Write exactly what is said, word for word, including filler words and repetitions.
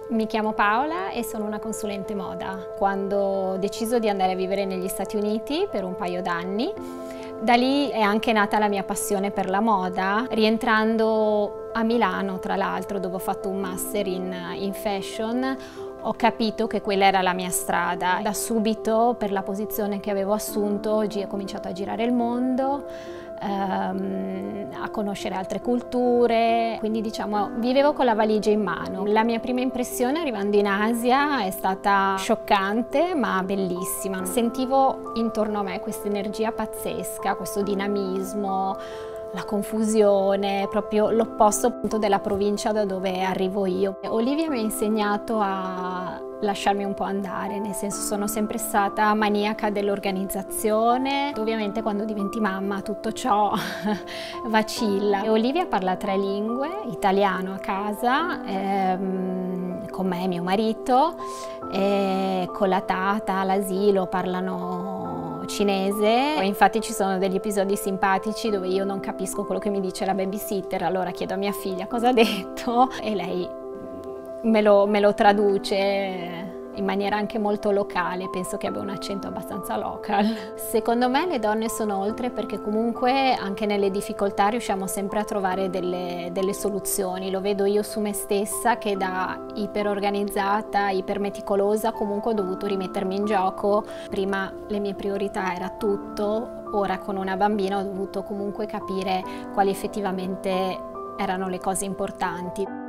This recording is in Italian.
Mi chiamo Paola e sono una consulente moda. Quando ho deciso di andare a vivere negli Stati Uniti per un paio d'anni, da lì è anche nata la mia passione per la moda, rientrando a Milano tra l'altro, dove ho fatto un master in, in fashion. Ho capito che quella era la mia strada. Da subito, per la posizione che avevo assunto, ho cominciato a girare il mondo, ehm, a conoscere altre culture, quindi diciamo vivevo con la valigia in mano. La mia prima impressione arrivando in Asia è stata scioccante ma bellissima. Sentivo intorno a me questa energia pazzesca, questo dinamismo, la confusione, proprio l'opposto appunto della provincia da dove arrivo io. Olivia mi ha insegnato a lasciarmi un po' andare, nel senso sono sempre stata maniaca dell'organizzazione. Ovviamente quando diventi mamma tutto ciò vacilla. E Olivia parla tre lingue, italiano a casa, ehm, con me e mio marito, e con la tata all'asilo parlano cinese. Infatti ci sono degli episodi simpatici dove io non capisco quello che mi dice la babysitter, allora chiedo a mia figlia cosa ha detto e lei me lo, me lo traduce in maniera anche molto locale, penso che abbia un accento abbastanza local. Secondo me le donne sono oltre perché comunque anche nelle difficoltà riusciamo sempre a trovare delle, delle soluzioni. Lo vedo io su me stessa che da iperorganizzata, ipermeticolosa comunque ho dovuto rimettermi in gioco. Prima le mie priorità era tutto, ora con una bambina ho dovuto comunque capire quali effettivamente erano le cose importanti.